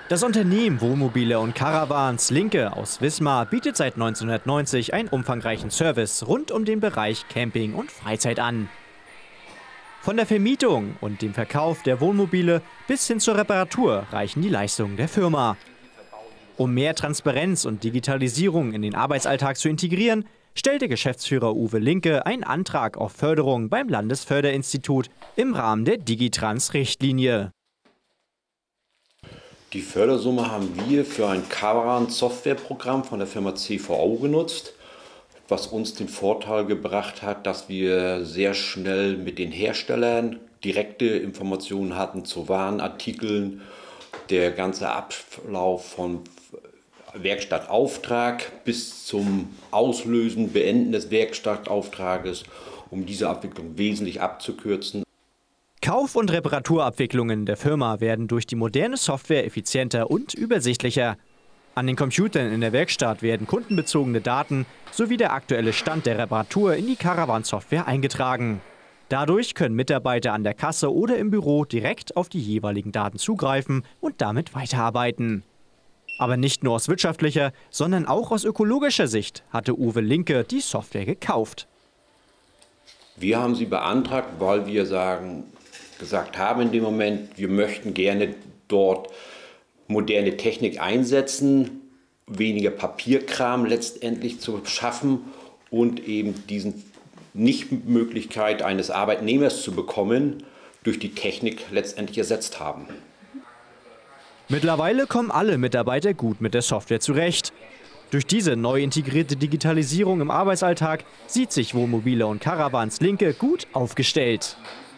Das Unternehmen Wohnmobile und Caravans Linke aus Wismar bietet seit 1990 einen umfangreichen Service rund um den Bereich Camping und Freizeit an. Von der Vermietung und dem Verkauf der Wohnmobile bis hin zur Reparatur reichen die Leistungen der Firma. Um mehr Transparenz und Digitalisierung in den Arbeitsalltag zu integrieren, stellte Geschäftsführer Uwe Linke einen Antrag auf Förderung beim Landesförderinstitut im Rahmen der Digitrans-Richtlinie. Die Fördersumme haben wir für ein Caravan-Softwareprogramm von der Firma CVO genutzt, was uns den Vorteil gebracht hat, dass wir sehr schnell mit den Herstellern direkte Informationen hatten zu Warenartikeln, der ganze Ablauf von Werkstattauftrag bis zum Auslösen, Beenden des Werkstattauftrages, um diese Abwicklung wesentlich abzukürzen. Kauf- und Reparaturabwicklungen der Firma werden durch die moderne Software effizienter und übersichtlicher. An den Computern in der Werkstatt werden kundenbezogene Daten sowie der aktuelle Stand der Reparatur in die Caravan-Software eingetragen. Dadurch können Mitarbeiter an der Kasse oder im Büro direkt auf die jeweiligen Daten zugreifen und damit weiterarbeiten. Aber nicht nur aus wirtschaftlicher, sondern auch aus ökologischer Sicht hatte Uwe Linke die Software gekauft. Wir haben sie beantragt, weil wir gesagt haben in dem Moment, wir möchten gerne dort moderne Technik einsetzen, weniger Papierkram letztendlich zu schaffen und eben diesen Nichtmöglichkeit eines Arbeitnehmers zu bekommen, durch die Technik letztendlich ersetzt haben. Mittlerweile kommen alle Mitarbeiter gut mit der Software zurecht. Durch diese neu integrierte Digitalisierung im Arbeitsalltag sieht sich Wohnmobile und Caravans Linke gut aufgestellt.